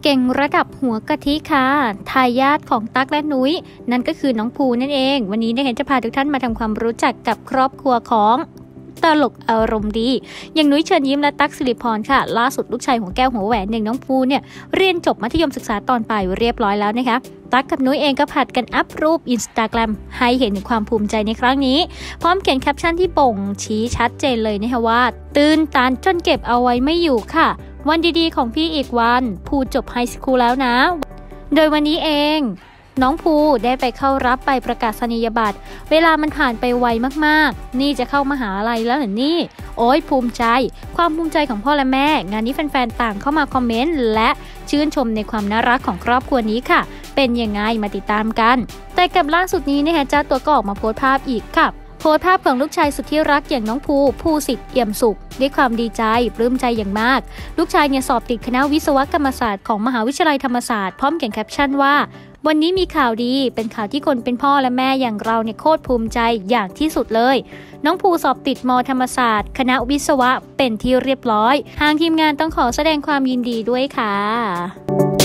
เก่งระดับหัวกะทิค่ะทายาทของตั๊กและนุ้ยนั่นก็คือน้องภูนั่นเองวันนี้จะพาทุกท่านมาทำความรู้จักกับครอบครัวของตลกอารมณ์ดีอย่างนุ้ยเชิญยิ้มและตั๊กสิริพรค่ะล่าสุดลูกชายหัวแก้วหัวแหวนน้องภูเนี่ยเรียนจบมัธยมศึกษาตอนปลายเรียบร้อยแล้วนะคะตั๊กกับนุ้ยเองก็ผัดกันอัพรูป Instagram ให้เห็นถึงความภูมิใจในครั้งนี้พร้อมเขียนแคปชั่นที่บ่งชี้ชัดเจนเลยนะคะว่าตื่นตันจนเก็บเอาไว้ไม่อยู่ค่ะวันดีๆของพี่อีกวันภูจบไฮสคูลแล้วนะโดยวันนี้เองน้องภูได้ไปเข้ารับใบประกาศนียบัตรเวลามันผ่านไปไวมากๆนี่จะเข้ามหาลัยแล้วเหรอนี่โอ้ยภูมิใจความภูมิใจของพ่อและแม่งานนี้แฟนๆต่างเข้ามาคอมเมนต์และชื่นชมในความน่ารักของครอบครัวนี้ค่ะเป็นยังไงมาติดตามกันแต่กับล่าสุดนี้เจ้าตัวก็ออกมาโพสต์ภาพอีกค่ะโพสต์ภาพของลูกชายสุดที่รักอย่างน้องภูสิทธิ์เอี่ยมสุขด้วยความดีใจปลื้มใจอย่างมากลูกชายสอบติดคณะวิศวกรรมศาสตร์ของมหาวิทยาลัยธรรมศาสตร์พร้อมเขียนแคปชั่นว่าวันนี้มีข่าวดีเป็นข่าวที่คนเป็นพ่อและแม่อย่างเราโคตรภูมิใจอย่างที่สุดเลยน้องภูสอบติดม.ธรรมศาสตร์คณะวิศวะเป็นที่เรียบร้อยทางทีมงานต้องขอแสดงความยินดีด้วยค่ะ